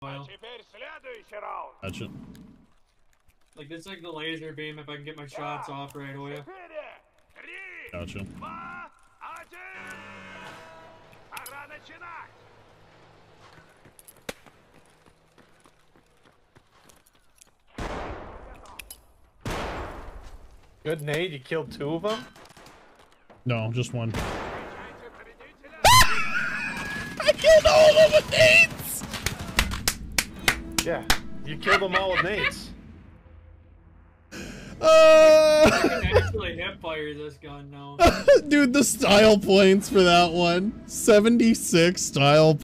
Gotcha. Like, it's like the laser beam if I can get my shots off right away. Gotcha. Good nade, you killed 2 of them? No, just one. I killed all of them with nades! Yeah, you killed them all with nades. I can actually hip fire this gun now. Dude, the style points for that one. 76 style